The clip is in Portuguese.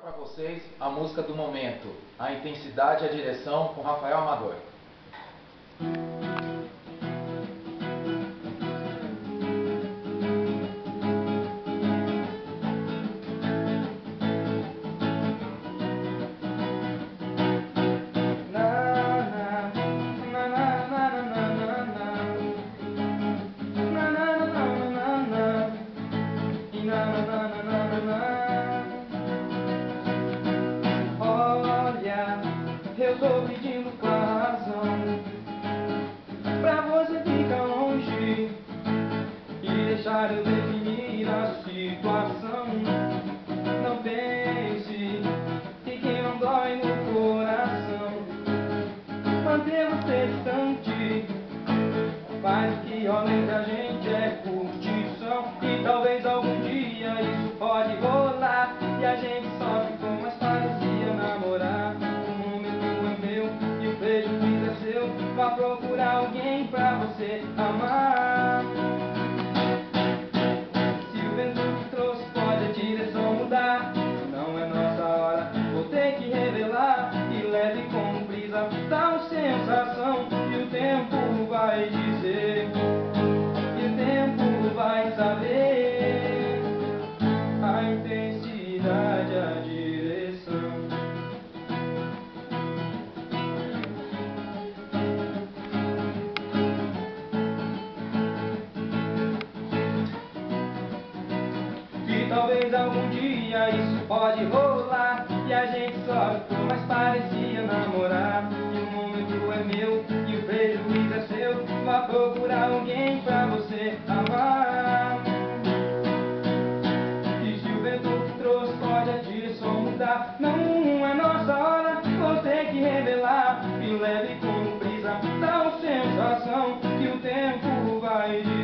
para vocês a música do momento, A Intensidade e a Direção, com Rafael Amador. Olha, eu tô pedindo com a razão pra você ficar longe e deixar eu definir a situação. Não pense que quem não dói no coração manter você distante, mas o que rola entre a gente é curtição. E talvez algum dia isso pode rolar e a gente sofre como as parecia namorar. O momento é meu e o prejuízo é seu. Vá procurar alguém pra você amar. Se o vento que trouxe pode a direção mudar, não é nossa hora, vou ter que revelar. E leve como brisa tal sensação, e o tempo vai dizer, e o tempo vai saber a intensidade, a direção. E talvez algum dia isso pode rolar e a gente sofre como mais parecia namorar. E o momento é meu e o prejuízo é seu. Vá procurar alguém pra você amar. E se o vento que trouxe pode a direção mudar, não é nossa hora, vou ter que revelar. E leve como brisa tal sensação, que o tempo vai dizer.